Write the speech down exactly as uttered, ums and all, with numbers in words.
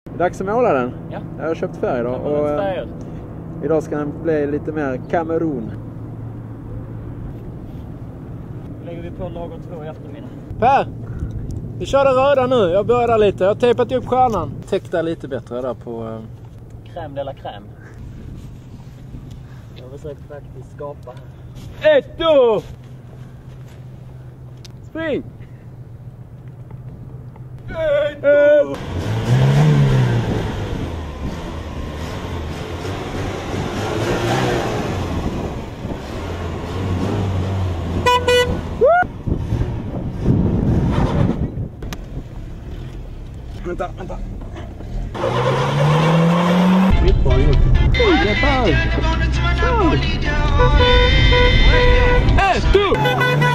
Dags att måla den. Ja. Jag har köpt färg idag. Och, och färger. Idag ska den bli lite mer Kamerun. Lägger vi på lager två i eftermiddag. Per! Vi kör den röda nu. Jag börjar där lite. Jag har tejpat upp stjärnan. Täck där lite bättre där på... Uh... Crème de la crème. Jag har försökt faktiskt skapa här. Ett, två! Spring! Ett, två! Vänta, vänta. Mitt bra gjort. Det är fan. Ett, två!